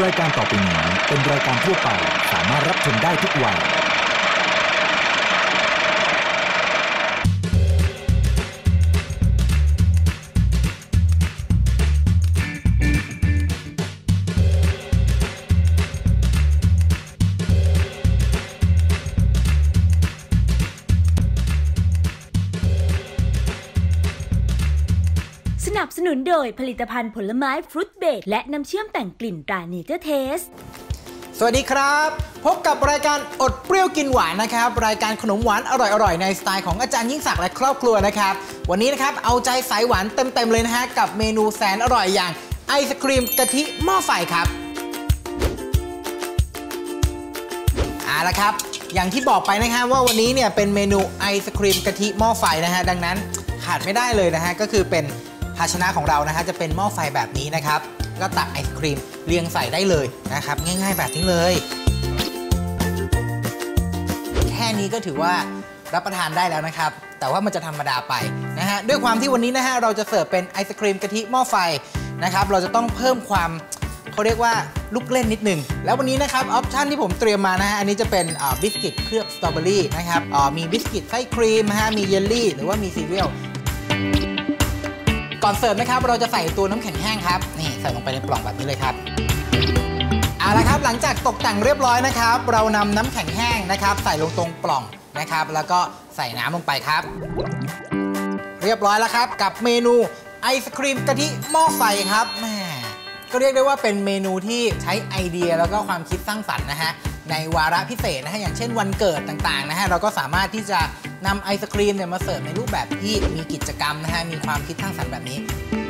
รายการต่อไปนี้เป็นรายการทั่วไปสามารถรับชมได้ทุกวัยสนับสนุนโดยผลิตภัณฑ์ผลไม้ฟรุตเบรดและน้ำเชื่อมแต่งกลิ่นตราเนเจอร์เทสสวัสดีครับพบกับรายการอดเปรี้ยวกินหวานนะครับรายการขนมหวานอร่อยๆในสไตล์ของอาจารย์ยิ่งศักดิ์และครอบครัวนะครับวันนี้นะครับเอาใจสายหวานเต็มๆเลยนะฮะกับเมนูแสนอร่อยอย่างไอศครีมกะทิหม้อไฟครับเอาละครับอย่างที่บอกไปนะฮะว่าวันนี้เนี่ยเป็นเมนูไอศครีมกะทิหม้อไฟนะฮะดังนั้นขาดไม่ได้เลยนะฮะก็คือเป็นภาชนะของเรานะฮะจะเป็นหม้อไฟแบบนี้นะครับก็ตักไอศครีมเรียงใส่ได้เลยนะครับง่ายๆแบบนี้เลยแค่นี้ก็ถือว่ารับประทานได้แล้วนะครับแต่ว่ามันจะธรรมดาไปนะฮะด้วยความที่วันนี้นะฮะเราจะเสิร์ฟเป็นไอศครีมกะทิหม้อไฟนะครับเราจะต้องเพิ่มความเขาเรียกว่าลูกเล่นนิดนึงแล้ววันนี้นะครับออปชั่นที่ผมเตรียมมานะฮะอันนี้จะเป็นบิสกิตเคลือบสตรอเบอรี่นะครับมีบิสกิตไส้ครีมนะฮะมีเยลลี่หรือว่ามีซีเรียลก่อนเสิร์ฟนะครับเราจะใส่ตัวน้ำแข็งแห้งครับนี่ใส่ลงไปในปล่องแบบนี้เลยครับเอาละครับหลังจากตกแต่งเรียบร้อยนะครับเรานำน้ำแข็งแห้งนะครับใส่ลงตรงปล่องนะครับแล้วก็ใส่น้ำลงไปครับเรียบร้อยแล้วครับกับเมนูไอศครีมกะทิหม้อไฟครับแม่ก็เรียกได้ว่าเป็นเมนูที่ใช้ไอเดียแล้วก็ความคิดสร้างสรรค์นะฮะในวาระพิเศษนะฮะอย่างเช่นวันเกิดต่างๆนะฮะเราก็สามารถที่จะนำไอศครีมเนี่ยมาเสิร์ฟในรูปแบบที่มีกิจกรรมนะฮะมีความคิดสร้างสรรค์แบบนี้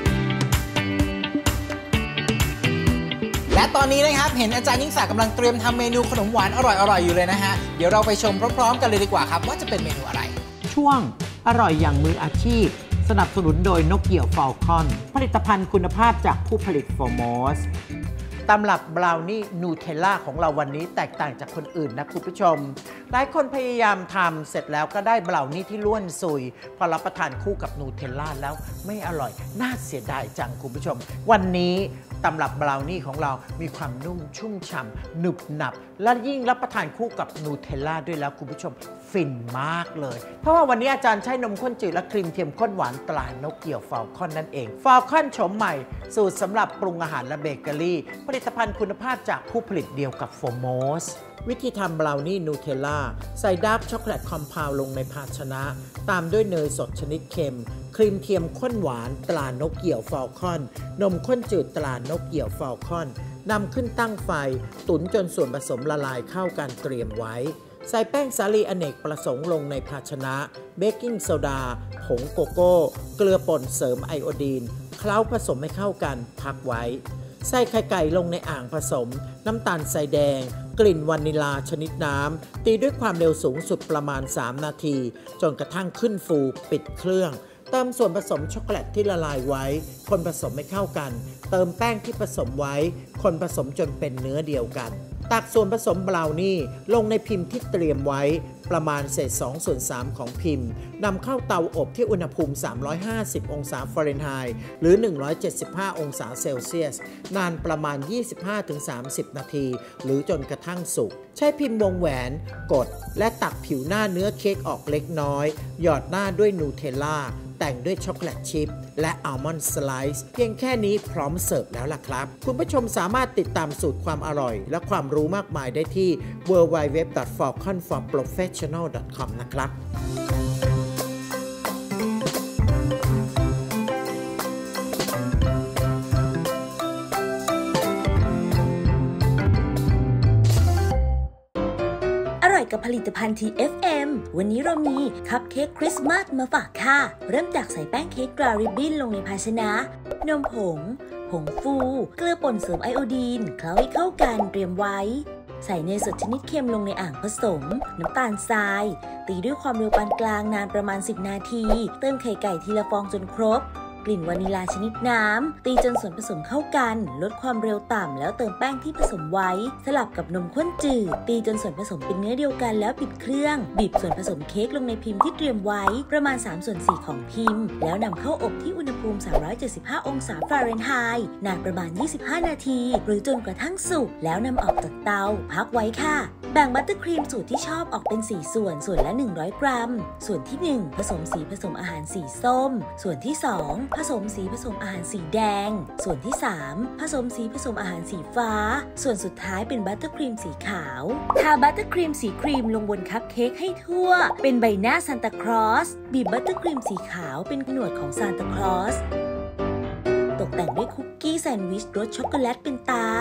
และตอนนี้นะครับเห็นอาจารย์ยิ่งศักดิ์กำลังเตรียมทำเมนูขนมหวานอร่อยๆอยู่เลยนะฮะเดี๋ยวเราไปชมพร้อมๆกันเลยดีกว่าครับว่าจะเป็นเมนูอะไรช่วงอร่อยอย่างมืออาชีพสนับสนุนโดยนกเกี่ยวฟอลคอนผลิตภัณฑ์คุณภาพจากผู้ผลิตโฟร์มอสตำรับบราวนี่นูเทลล่าของเราวันนี้แตกต่างจากคนอื่นนะคุณผู้ชมหลายคนพยายามทำเสร็จแล้วก็ได้บราวนี่ที่ล้วนซุยพอรับประทานคู่กับนูเทลล่าแล้วไม่อร่อยน่าเสียดายจังคุณผู้ชมวันนี้ตำรับบราวนี่ของเรามีความนุ่มชุ่มฉ่ำหนึบหนับและยิ่งรับประทานคู่กับนูเทลล่าด้วยแล้วคุณผู้ชมฟินมากเลยเพราะว่าวันนี้อาจารย์ใช้นมข้นจืดและครีมเทียมข้นหวานตรานกเกี่ยวฟอลคอนนั่นเองฟอลคอนโฉมใหม่สูตรสำหรับปรุงอาหารและเบเกอรี่ผลิตภัณฑ์คุณภาพจากผู้ผลิตเดียวกับโฟร์มอสวิธีทำบราวนี่นูเทลล่าใส่ดาร์กช็อกโกแลตคอมเพลลงในภาชนะตามด้วยเนยสดชนิดเค็มครีมเทียมข้นหวานตรานกเกี่ยวฟอลคอนนมข้นจืดตรานกเกี่ยวฟอลคอนนำขึ้นตั้งไฟตุ๋นจนส่วนผสมละลายเข้ากันเตรียมไว้ใส่แป้งสาลีอเนกประสงค์ลงในภาชนะเบกกิ้งโซดาผงโกโก้เกลือป่นเสริมไอโอดีนเคล้าผสมให้เข้ากันพักไว้ใส่ไข่ไก่ลงในอ่างผสมน้ำตาลทรายแดงกลิ่นวานิลาชนิดน้ำตีด้วยความเร็วสูงสุดประมาณ3นาทีจนกระทั่งขึ้นฟูปิดเครื่องเติมส่วนผสมช็อกโกแลตที่ละลายไว้คนผสมให้เข้ากันเติมแป้งที่ผสมไว้คนผสมจนเป็นเนื้อเดียวกันตักส่วนผสมบราวนี่ลงในพิมพ์ที่เตรียมไว้ประมาณเศษ2/3ของพิมพ์นำเข้าเตาอบที่อุณหภูมิ350องศาฟาเรนไฮต์หรือ175องศาเซลเซียสนานประมาณ 25-30 นาทีหรือจนกระทั่งสุกใช้พิมพ์วงแหวนกดและตักผิวหน้าเนื้อเค้กออกเล็กน้อยหยอดหน้าด้วยนูเทลล่าแต่งด้วยช็อกโกแลตชิพและอัลมอนด์สไลซ์เพียงแค่นี้พร้อมเสิร์ฟแล้วล่ะครับคุณผู้ชมสามารถติดตามสูตรความอร่อยและความรู้มากมายได้ที่ www.falconforprofessional.com นะครับกับผลิตภัณฑ์ TFM วันนี้เรามีคัพเค้กคริสต์มาสมาฝากค่ะเริ่มจากใส่แป้งเค้กกราริบบิ้นลงในภาชนะนมผงฟูเกลือป่นเสริมไอโอดีนเคล้าให้เข้ากันเตรียมไว้ใส่เนยสดชนิดเค็มลงในอ่างผสมน้ำตาลทรายตีด้วยความเร็วปานกลางนานประมาณ10นาทีเติมไข่ไก่ทีละฟองจนครบกลิ่นวานิลาชนิดน้ำตีจนส่วนผสมเข้ากันลดความเร็วต่ำแล้วเติมแป้งที่ผสมไว้สลับกับนมข้นจืดตีจนส่วนผสมเป็นเนื้อเดียวกันแล้วปิดเครื่องบีบส่วนผสมเค้กลงในพิมพ์ที่เตรียมไว้ประมาณ3/4ของพิมพ์แล้วนำเข้าอบที่อุณหภูมิ375องศาฟาเรนไฮต์นานประมาณ25นาทีหรือจนกระทั่งสุกแล้วนำออกจากเตาพักไว้ค่ะแบ่งบัตเตอร์ครีมสูตรที่ชอบออกเป็น4ส่วนละ100 กรัมส่วนที่1ผสมสีผสมอาหารสีส้มส่วนที่2ผสมสีผสมอาหารสีแดงส่วนที่3ผสมสีผสมอาหารสีฟ้าส่วนสุดท้ายเป็นบัตเตอร์ครีมสีขาวทาบัตเตอร์ครีมสีครีมลงบนคัพเค้กให้ทั่วเป็นใบหน้าซานตาคลอสบีบบัตเตอร์ครีมสีขาวเป็นหนวดของซานตาคลอสตกแต่งด้วยคุกกี้แซนด์วิชรสช็อกโกแลตเป็นตา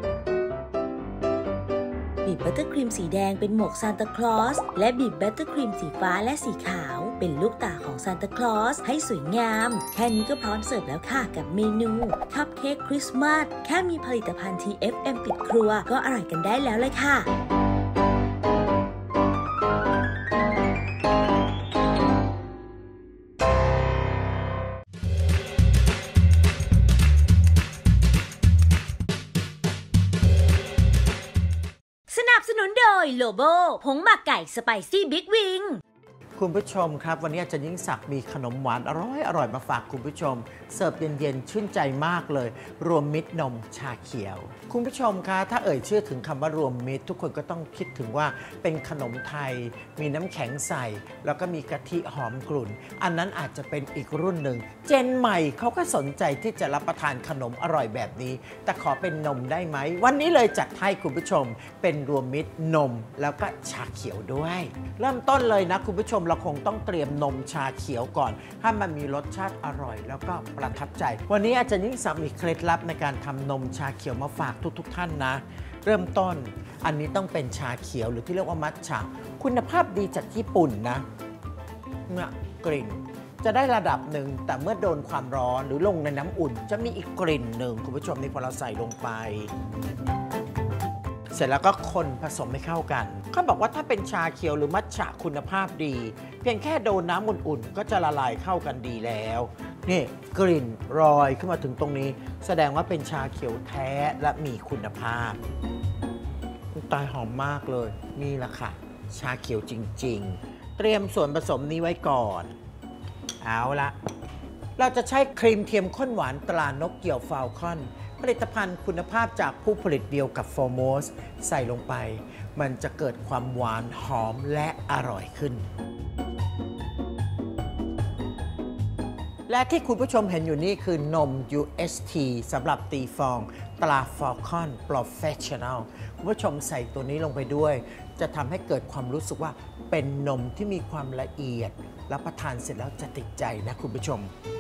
บีบบัตเตอร์ครีมสีแดงเป็นหมวกซานตาคลอสและบีบบัตเตอร์ครีมสีฟ้าและสีขาวเป็นลูกตาของซานตาคลอสให้สวยงามแค่นี้ก็พร้อมเสิร์ฟแล้วค่ะกับเมนูคัพเค้กคริสต์มาสแค่มีผลิตภัณฑ์ TFM ติดครัวก็อร่อยกันได้แล้วเลยค่ะสนับสนุนโดยโลโบผงหมักไก่สไปซี่บิ๊กวิงคุณผู้ชมครับวันนี้อาจารย์ยิ่งศักดิ์มีขนมหวานอร่อยมาฝากคุณผู้ชมเสิร์ฟเย็นๆชื่นใจมากเลยรวมมิตรนมชาเขียวคุณผู้ชมคะถ้าเอ่ยชื่อถึงคำว่ารวมมิตรทุกคนก็ต้องคิดถึงว่าเป็นขนมไทยมีน้ำแข็งใส่แล้วก็มีกะทิหอมกลุ่นอันนั้นอาจจะเป็นอีกรุ่นหนึ่งเจนใหม่เขาก็สนใจที่จะรับประทานขนมอร่อยแบบนี้แต่ขอเป็นนมได้ไหมวันนี้เลยจัดให้คุณผู้ชมเป็นรวมมิตรนมแล้วก็ชาเขียวด้วยเริ่มต้นเลยนะคุณผู้ชมเราคงต้องเตรียมนมชาเขียวก่อนให้มันมีรสชาติอร่อยแล้วก็ประทับใจวันนี้อาจารย์ยิ่งศักดิ์มีเคล็ดลับในการทำนมชาเขียวมาฝากทุกท่านนะเริ่มต้นอันนี้ต้องเป็นชาเขียวหรือที่เรียกว่ามัทฉะคุณภาพดีจากญี่ปุ่นนะเนี่ยกลิ่นจะได้ระดับหนึ่งแต่เมื่อโดนความร้อนหรือลงในน้ำอุ่นจะมีอีกกลิ่นหนึ่งคุณผู้ชมนี่พอเราใส่ลงไปเสร็จแล้วก็คนผสมให้เข้ากันเขาบอกว่าถ้าเป็นชาเขียวหรือมัทฉะคุณภาพดีเพียงแค่โดนน้ำอุ่นๆก็จะละลายเข้ากันดีแล้วนี่กลิ่นรอยขึ้นมาถึงตรงนี้แสดงว่าเป็นชาเขียวแท้และมีคุณภาพตายหอมมากเลยนี่แหละค่ะชาเขียวจริงๆเตรียมส่วนผสมนี้ไว้ก่อนเอาละเราจะใช้ครีมเทียมข้นหวานตรานกเกี่ยวฟาลคอนผลิตภัณฑ์คุณภาพจากผู้ผลิตเดียวกับโฟร์โมสใส่ลงไปมันจะเกิดความหวานหอมและอร่อยขึ้นและที่คุณผู้ชมเห็นอยู่นี่คือนม UHT สำหรับตีฟองตรา Falcon Professional คุณผู้ชมใส่ตัวนี้ลงไปด้วยจะทำให้เกิดความรู้สึกว่าเป็นนมที่มีความละเอียดรับประทานเสร็จแล้วจะติดใจนะคุณผู้ชม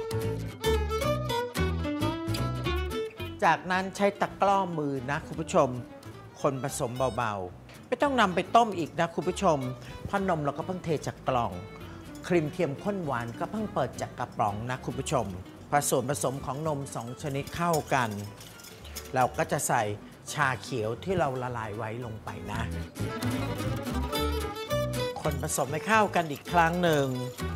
จากนั้นใช้ตะกร้อมือนะคุณผู้ชมคนผสมเบาๆไม่ต้องนำไปต้มอีกนะคุณผู้ชมเพราะนมเราก็เพิ่งเทจากกล่องครีมเทียมข้นหวานก็เพิ่งเปิดจากกระป๋องนะคุณผู้ชมผสมของนม2ชนิดเข้ากันเราก็จะใส่ชาเขียวที่เราละลายไว้ลงไปนะคนผสมให้เข้ากันอีกครั้งหนึ่ง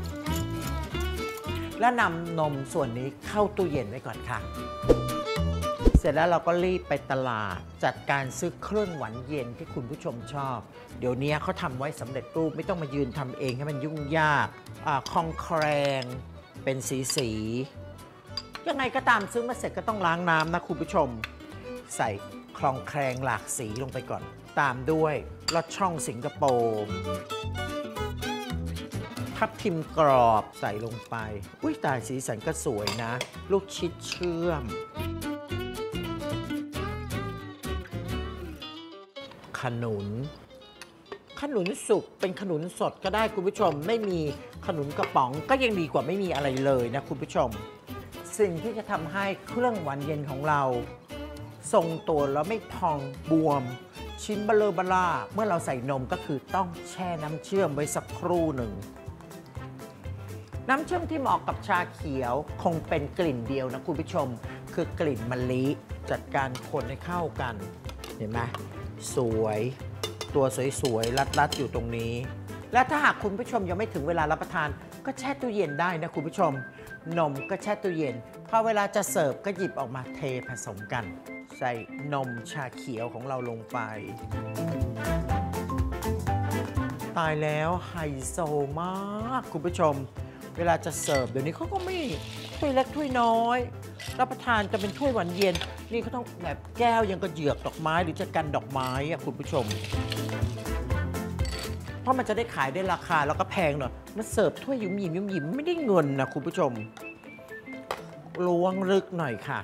และนำนมส่วนนี้เข้าตู้เย็นไว้ก่อนค่ะเสร็จแล้วเราก็รีบไปตลาดจัดการซื้อเครื่องหวานเย็นที่คุณผู้ชมชอบเดี๋ยวนี้เขาทำไว้สำเร็จรูปไม่ต้องมายืนทำเองให้มันยุ่งยากคองแครงเป็นสียังไงก็ตามซื้อมาเสร็จก็ต้องล้างน้ำนะคุณผู้ชมใส่คลองแครงหลากสีลงไปก่อนตามด้วยลอดช่องสิงคโปร์ทับทิมกรอบใส่ลงไปอุ้ยตายสีสันก็สวยนะลูกชิดเชื่อมขนุนสุกเป็นขนุนสดก็ได้คุณผู้ชมไม่มีขนุนกระป๋องก็ยังดีกว่าไม่มีอะไรเลยนะคุณผู้ชมสิ่งที่จะทำให้เครื่องหวานเย็นของเราทรงตัวแล้วไม่พองบวมชิ้นเบลอเบล่าเมื่อเราใส่นมก็คือต้องแช่น้ำเชื่อมไว้สักครู่หนึ่งน้ำเชื่อมที่เหมาะกับชาเขียวคงเป็นกลิ่นเดียวนะคุณผู้ชมคือกลิ่นมะลิจัดการคนให้เข้ากันเห็นไหมสวยตัวสวยๆรัดๆอยู่ตรงนี้และถ้าหากคุณผู้ชมยังไม่ถึงเวลารับประทานก็แช่ตู้เย็นได้นะคุณผู้ชมนมก็แช่ตู้เย็นพอเวลาจะเสิร์ฟก็หยิบออกมาเทผสมกันใส่นมชาเขียวของเราลงไปตายแล้วไฮโซมากคุณผู้ชมเวลาจะเสิร์ฟเดี๋ยวนี้เขาก็ไม่ถ้วยเล็กถ้วยน้อยรับประทานจะเป็นถ้วยหวานเย็นนี่เขาต้องแบบแก้วยังกระเหยือกดอกไม้หรือจะกันดอกไม้อะคุณผู้ชมเพราะมันจะได้ขายได้ราคาแล้วก็แพงหน่อยมาเสิร์ฟถ้วยยุ่มหยิมยุ่มหยิมไม่ได้เงินนะคุณผู้ชมล้วงลึกหน่อยค่ะ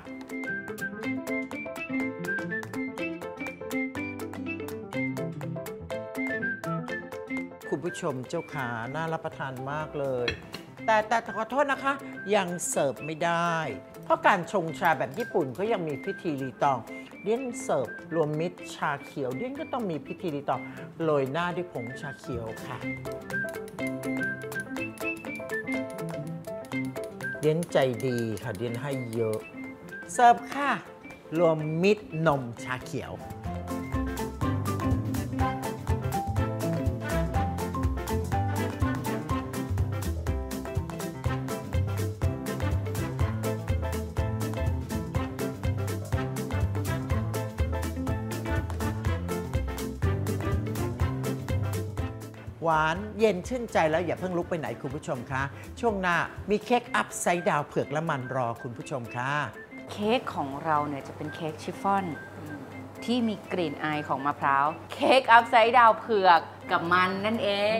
คุณผู้ชมเจ้าขาน่ารับประทานมากเลยแต่ขอโทษนะคะยังเสิร์ฟไม่ได้เพราะการชงชาแบบญี่ปุ่นก็ยังมีพิธีรีตองเดียนเสิร์ฟรวมมิตรชาเขียวเดียนก็ต้องมีพิธีรีตองโรยหน้าด้วยผงชาเขียวค่ะเดียนใจดีค่ะเดียนให้เยอะเสิร์ฟค่ะรวมมิตรนมชาเขียวหวานเย็นชื่นใจแล้วอย่าเพิ่งลุกไปไหนคุณผู้ชมคะช่วงหน้ามีเค้กอัพไซด์ดาวเผือกและมันรอคุณผู้ชมค่ะเค้กของเราเนี่ยจะเป็นเค้กชิฟฟ่อนที่มีกลิ่นอายของมะพร้าวเค้กอัพไซด์ดาวเผือกกับมันนั่นเอง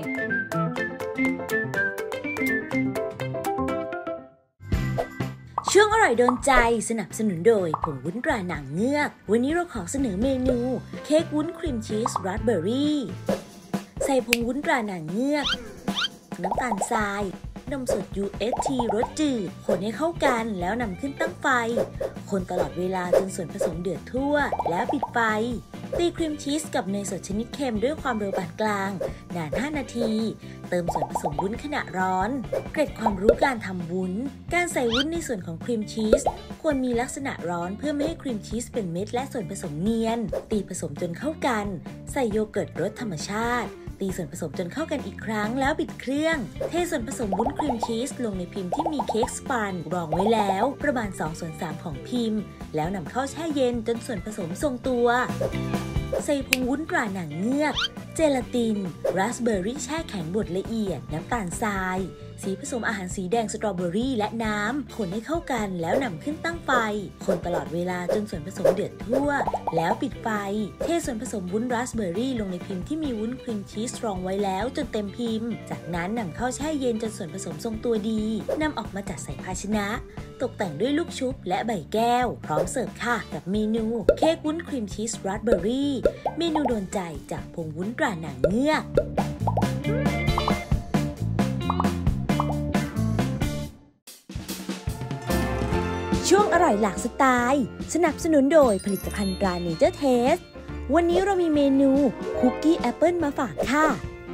ช่วงอร่อยโดนใจสนับสนุนโดยผงวุ้นตราหนังเงือกวันนี้เราขอเสนอเมนูเค้กวุ้นครีมชีสราสเบอร์รี่ใส่ผงวุ้นตราหนังเงือกน้ำตาลทรายนมสด UHT รสจืดคนให้เข้ากันแล้วนำขึ้นตั้งไฟคนตลอดเวลาจนส่วนผสมเดือดทั่วแล้วปิดไฟตีครีมชีสกับเนยสดชนิดเค็มด้วยความเร็วปานกลางนาน5 นาทีเติมส่วนผสมวุ้นขณะร้อนเกร็ดความรู้การทำวุ้นการใส่วุ้นในส่วนของครีมชีสควรมีลักษณะร้อนเพื่อไม่ให้ครีมชีสเป็นเม็ดและส่วนผสมเนียนตีผสมจนเข้ากันใส่โยเกิร์ตรสธรรมชาติตีส่วนผสมจนเข้ากันอีกครั้งแล้วปิดเครื่องเทส่วนผสมวุ้นครีมชีสลงในพิมพ์ที่มีเค้กสปันรองไว้แล้วประมาณ2/3ของพิมพ์แล้วนำเข้าแช่เย็นจนส่วนผสมทรงตัวใส่ผงวุ้นตราหนังเงือกเจลาตินราสเบอร์รี่แช่แข็งบดละเอียดน้ำตาลทรายสีผสมอาหารสีแดงสตรอเบอรี่และน้ำคนให้เข้ากันแล้วนำขึ้นตั้งไฟคนตลอดเวลาจนส่วนผสมเดือดทั่วแล้วปิดไฟเทส่วนผสมวุ้นราสเบอร์รี่ลงในพิมพ์ที่มีวุ้นครีมชีสรองไว้แล้วจนเต็มพิมพ์จากนั้นนำเข้าแช่เย็นจนส่วนผสมทรงตัวดีนำออกมาจัดใส่ภาชนะตกแต่งด้วยลูกชุบและใบแก้วพร้อมเสิร์ฟค่ะกับเมนูเค้กวุ้นครีมชีสราสเบอร์รี่เมนูโดนใจจากผงวุ้นตราหนังเงือกช่วงอร่อยหลากสไตล์สนับสนุนโดยผลิตภัณฑ์ตราเนเจอร์เทสวันนี้เรามีเมนูคุกกี้แอปเปิลมาฝากค่ะ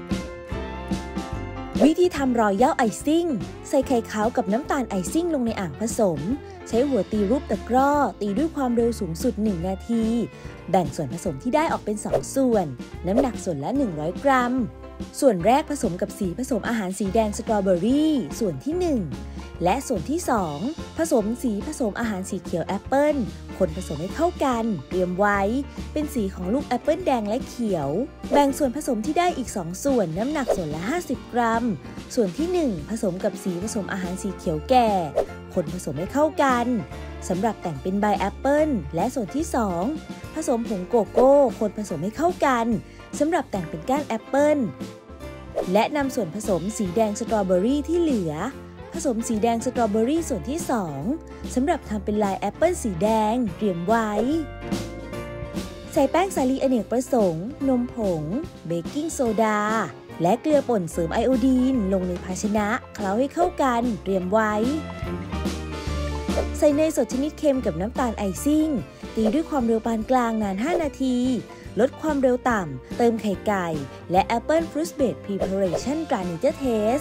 วิธีทำรอยัลไอซิ่งใส่ไข่ขาวกับน้ำตาลไอซิ่งลงในอ่างผสมใช้หัวตีรูปตะกร้อตีด้วยความเร็วสูงสุด1 นาทีแบ่งส่วนผสมที่ได้ออกเป็น2 ส่วนน้ำหนักส่วนละ100 กรัมส่วนแรกผสมกับสีผสมอาหารสีแดงสตรอเบอรี่ส่วนที่1และส่วนที่2ผสมสีผสมอาหารสีเขียวแอปเปิ้ลคนผสมให้เข้ากันเตรียมไว้เป็นสีของลูกแอปเปิ้ลแดงและเขียวแบ่งส่วนผสมที่ได้อีก2 ส่วนน้ำหนักส่วนละ50 กรัมส่วนที่1ผสมกับสีผสมอาหารสีเขียวแก่คนผสมให้เข้ากันสำหรับแต่งเป็นใบแอปเปิ้ลและส่วนที่2ผสมผงโกโก้คนผสมให้เข้ากันสำหรับแต่งเป็นก้านแอปเปิ้ลและนำส่วนผสมสีแดงสตรอเบอรี่ที่เหลือผสมสีแดงสตรอเบอรี่ส่วนที่2สำหรับทำเป็นลายแอปเปิ้ลสีแดงเตรียมไว้ใส่แป้งสาลีอเนกประสงค์นมผงเบกกิ้งโซดาและเกลือป่นเสริมไอโอดีนลงในภาชนะเคล้าให้เข้ากันเตรียมไว้ใส่เนยสดชนิดเค็มกับน้ำตาลไอซิ่งตีด้วยความเร็วปานกลางนาน5 นาทีลดความเร็วต่ำเติมไข่ไก่และแอปเปิลฟรุตเบรดพรีเพาเรชั่นตราเนเจอร์เทส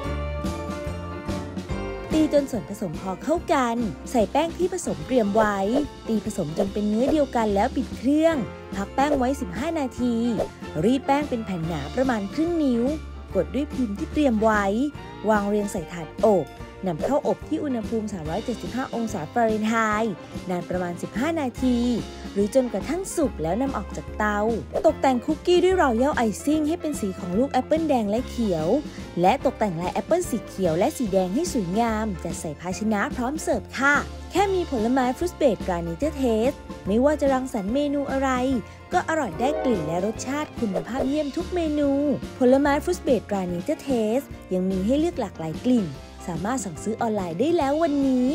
ตีจนส่วนผสมพอเข้ากันใส่แป้งที่ผสมเตรียมไว้ตีผสมจนเป็นเนื้อเดียวกันแล้วปิดเครื่องพักแป้งไว้15 นาทีรีดแป้งเป็นแผ่นหนาประมาณครึ่งนิ้วกดด้วยพิมพ์ที่เตรียมไว้วางเรียงใส่ถาดอบนำเข้าอบที่อุณหภูมิ 375 องศาฟาเรนไฮต์นานประมาณ 15 นาที หรือจนกระทั่งสุกแล้วนำออกจากเตา ตกแต่งคุกกี้ด้วยรอยัลไอซิ่งให้เป็นสีของลูกแอปเปิลแดงและเขียวและตกแต่งลายแอปเปิลสีเขียวและสีแดงให้สวยงามจัดใส่ภาชนะพร้อมเสิร์ฟค่ะแค่มีผลไม้ฟรุตเบรดตราเนเจอร์เทสไม่ว่าจะรังสรรค์เมนูอะไรก็อร่อยได้กลิ่นและรสชาติคุณภาพเยี่ยมทุกเมนูผลไม้ฟรุตเบรดตราเนเจอร์เทสยังมีให้เลือกหลากหลายกลิ่นสามารถสั่งซื้อออนไลน์ได้แล้ววันนี้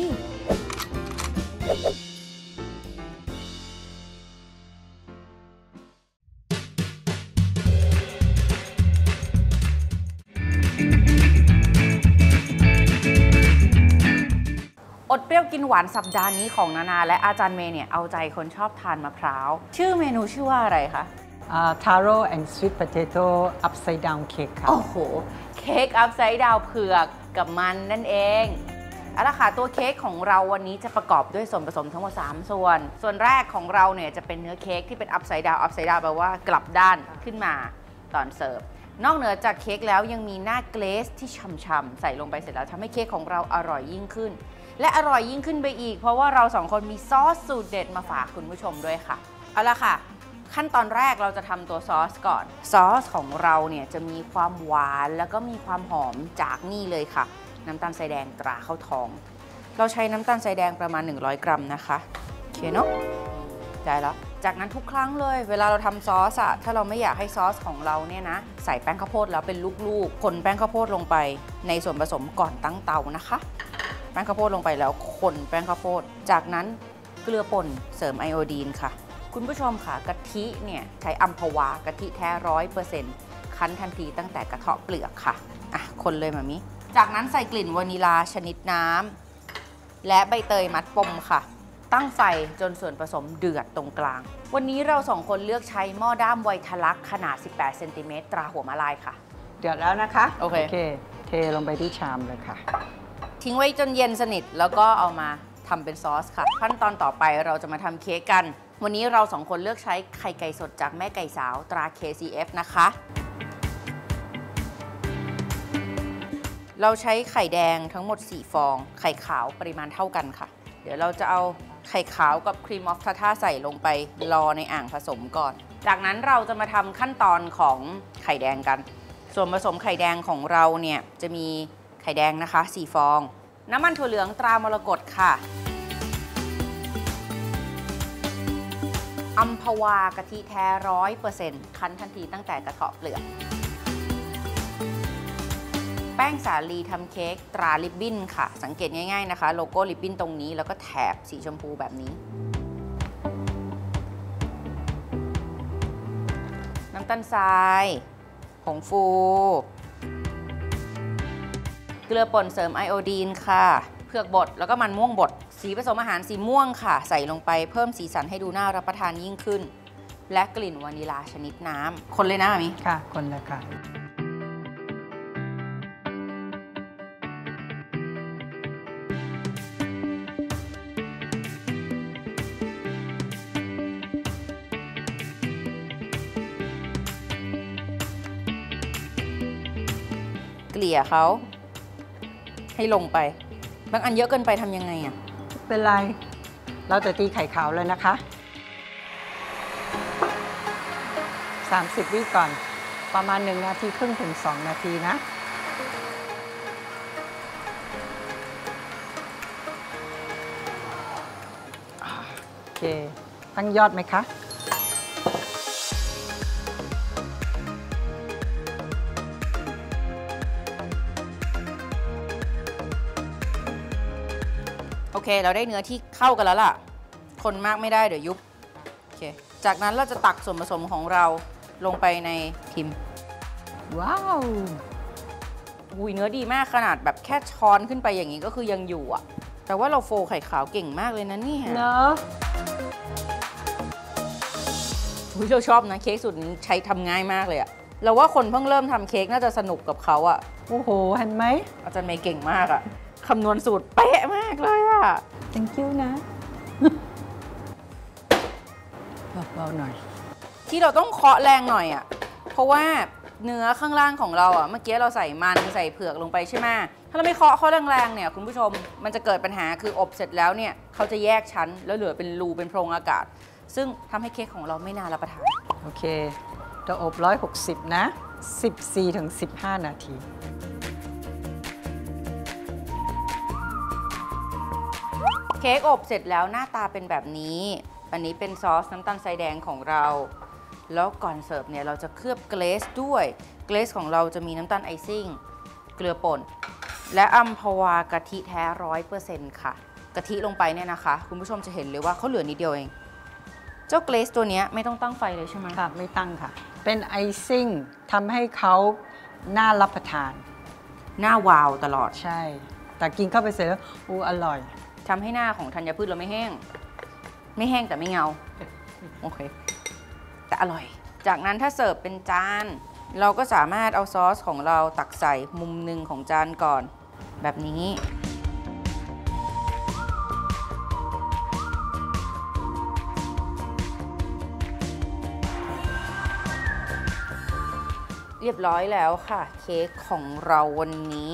อดเปรี้ยวกินหวานสัปดาห์นี้ของนานาและอาจารย์เมย์เนี่ยเอาใจคนชอบทานมะพร้าวชื่อเมนูชื่อว่าอะไรคะ Taro and sweet potato upside down cake ค่ะโอ้โหเค้กอัพไซด์ดาวเผือกกับมันนั่นเองเอาละค่ะตัวเค้กของเราวันนี้จะประกอบด้วยส่วนผสมทั้งหมด3ส่วนแรกของเราเนี่ยจะเป็นเนื้อเค้กที่เป็นอัพไซด์ดาวแปลว่ากลับด้านขึ้นมาตอนเสิร์ฟนอกเหนือจากเค้กแล้วยังมีหน้าเกรซที่ฉ่ำๆใส่ลงไปเสร็จแล้วทำให้เค้กของเราอร่อยยิ่งขึ้นและอร่อยยิ่งขึ้นไปอีกเพราะว่าเรา2คนมีซอสสูตรเด็ดมาฝากคุณผู้ชมด้วยค่ะเอาละค่ะขั้นตอนแรกเราจะทำตัวซอสก่อนซอสของเราเนี่ยจะมีความหวานแล้วก็มีความหอมจากนี่เลยค่ะน้ำตาลทรายแดงตราข้าวทองเราใช้น้ำตาลทรายแดงประมาณ100 กรัมนะคะโอเคเนาะได้แล้วจากนั้นทุกครั้งเลยเวลาเราทำซอสอะถ้าเราไม่อยากให้ซอสของเราเนี่ยนะใส่แป้งข้าวโพดแล้วเป็นลูกๆคนแป้งข้าวโพดลงไปในส่วนผสมก่อนตั้งเตานะคะแป้งข้าวโพดลงไปแล้วคนแป้งข้าวโพดจากนั้นเกลือป่นเสริมไอโอดีนค่ะคุณผู้ชมค่ะกะทิเนี่ยใช้อัมพวากะทิแท้ 100% คั้นทันทีตั้งแต่กระเทาะเปลือกค่ะคนเลยมามิจากนั้นใส่กลิ่นวานิลาชนิดน้ำและใบเตยมัดปมค่ะตั้งไฟจนส่วนผสมเดือดตรงกลางวันนี้เรา2คนเลือกใช้หม้อด้ามไวทลักขนาด18 เซนติเมตรตราหัวมะลายค่ะเดือดแล้วนะคะโอเคเทลงไปที่ชามเลยค่ะทิ้งไว้จนเย็นสนิทแล้วก็เอามาทำเป็นซอสค่ะขั้นตอนต่อไปเราจะมาทำเค้กกันวันนี้เรา2คนเลือกใช้ไข่ไก่สดจากแม่ไก่สาวตรา KCF นะคะเราใช้ไข่แดงทั้งหมด4 ฟองไข่ขาวปริมาณเท่ากันค่ะเดี๋ยวเราจะเอาไข่ขาวกับครีมออฟทาท่าใส่ลงไปรอในอ่างผสมก่อนจากนั้นเราจะมาทำขั้นตอนของไข่แดงกันส่วนผสมไข่แดงของเราเนี่ยจะมีไข่แดงนะคะ4 ฟองน้ำมันถั่วเหลืองตรามรกตค่ะอัมพวากะทิแท้ 100% คั้นทันทีตั้งแต่กระเทาะเปลือกแป้งสาลีทำเค้กตราริบบิ้นค่ะสังเกตง่ายๆนะคะโลโก้ริบบิ้นตรงนี้แล้วก็แถบสีชมพูแบบนี้น้ำตาลทรายผงฟูเกลือป่นเสริมไอโอดีนค่ะเผือกบดแล้วก็มันม่วงบดสีผสมอาหารสีม่วงค่ะใส่ลงไปเพิ่มสีสันให้ดูน่ารับประทานยิ่งขึ้นและกลิ่นวานิลาชนิดน้ำคนเลยนะมิค่ะคนเลยค่ะเกลี่ยเขาให้ลงไปบางอันเยอะเกินไปทำยังไงอ่ะเป็นไรเราจะตีไข่ขาวเลยนะคะ30 วิก่อนประมาณ1 นาทีครึ่งถึง2 นาทีนะโอเคตั้งยอดไหมคะโอเคเราได้เนื้อที่เข้ากันแล้วล่ะคนมากไม่ได้เดี๋ยวยุบโอเคจากนั้นเราจะตักส่วนผสมของเราลงไปในพิมพ์ว้าวอุ้ยเนื้อดีมากขนาดแบบแค่ช้อนขึ้นไปอย่างนี้ก็คือยังอยู่อ่ะแต่ว่าเราโฟไข่ขาวเก่งมากเลยนะนี่เนอะเราชอบนะเค้กสูตรนี้ใช้ทำง่ายมากเลยอะเราว่าคนเพิ่งเริ่มทำเค้กน่าจะสนุกกับเขาอะโอ้โหเห็นไหมอาจารย์เมย์เก่งมากอะคำนวณสูตรเป๊ะมากเลยอะ thank you นะเบาๆหน่อยที่เราต้องเคาะแรงหน่อยอะเพราะว่าเนื้อข้างล่างของเราอ่ะเมื่อกี้เราใส่มันใส่เผือกลงไปใช่ไหมถ้าเราไม่เคาะเขาแรงๆเนี่ยคุณผู้ชมมันจะเกิดปัญหาคืออบเสร็จแล้วเนี่ยเขาจะแยกชั้นแล้วเหลือเป็นรูเป็นโพรงอากาศซึ่งทำให้เค้กของเราไม่น่ารับประทานโอเคจะอบ160นะ14-15 นาทีเค้กอบเสร็จแล้วหน้าตาเป็นแบบนี้อันนี้เป็นซอสน้ำตาลทรายแดงของเราแล้วก่อนเสิร์ฟเนี่ยเราจะเคลือบเกรซด้วยเกรซของเราจะมีน้ำตาลไอซิ่งเกลือป่นและอัมพวากะทิแท้ 100% ค่ะกะทิลงไปเนี่ยนะคะคุณผู้ชมจะเห็นเลยว่าเขาเหลือนิดเดียวเองเจ้าเกรซตัวนี้ไม่ต้องตั้งไฟเลยใช่ไหมค่ะไม่ตั้งค่ะเป็นไอซิ่งทำให้เขาน่ารับประทานหน้าวาวตลอดใช่แต่กินเข้าไปเสร็จแล้วอร่อยทำให้หน้าของธัญพืชเราไม่แห้งแต่ไม่เงาโอเคแต่อร่อยจากนั้นถ้าเสิร์ฟเป็นจานเราก็สามารถเอาซอสของเราตักใส่มุมหนึ่งของจานก่อนแบบนี้เรียบร้อยแล้วค่ะเค้กของเราวันนี้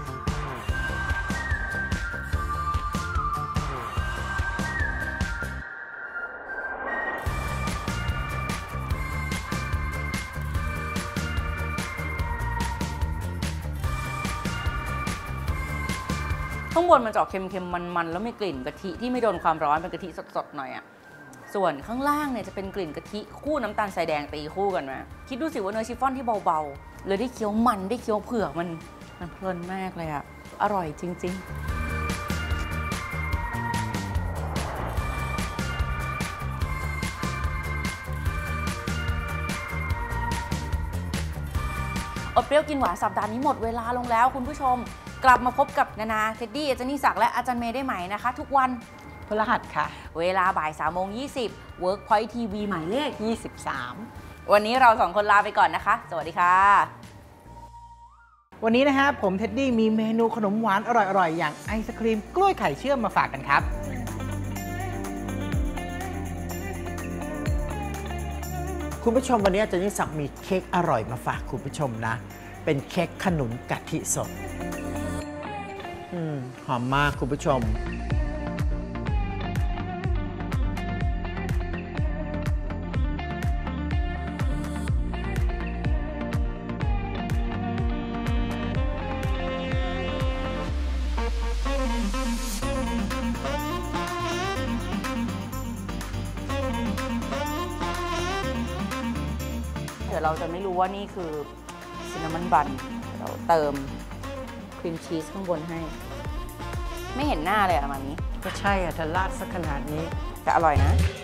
ข้างบนมันจะออกเค็มๆมันๆแล้วมีกลิ่นกะทิที่ไม่โดนความร้อนเป็นกะทิสดๆหน่อยอะส่วนข้างล่างเนี่ยจะเป็นกลิ่นกะทิคู่น้ำตาลทรายแดงตีคู่กันมาคิดดูสิว่าเนื้อชิฟฟ่อนที่เบาๆเลยได้เคี้ยวมันได้เคี้ยวเผือกมันเพลินมากเลยอะอร่อยจริงๆอดเปรี้ยวกินหวานสัปดาห์นี้หมดเวลาลงแล้วคุณผู้ชมกลับมาพบกับนานาเท็ดดี้อาจารย์นิสักและอาจารย์เมย์ได้ใหม่นะคะทุกวันพฤหัสค่ะเวลาบ่าย3:20 Workpoint TV หมายเลข 23 วันนี้เรา2คนลาไปก่อนนะคะสวัสดีค่ะวันนี้นะฮะผมเท็ดดี้มีเมนูขนมหวานอร่อยๆอย่างไอศครีมกล้วยไข่เชื่อมมาฝากกันครับคุณผู้ชมวันนี้อาจารย์นิสักมีเค้กอร่อยมาฝากคุณผู้ชมนะเป็นเค้กขนุนกะทิสดหอมมากคุณผู้ชมเดี๋ยวเราจะไม่รู้ว่านี่คือซินนามอนบันเราเติมครีมชีสข้างบนให้ไม่เห็นหน้าเลยอะมานี้ก็ใช่อะแต่ราดสักขนาดนี้แต่อร่อยนะ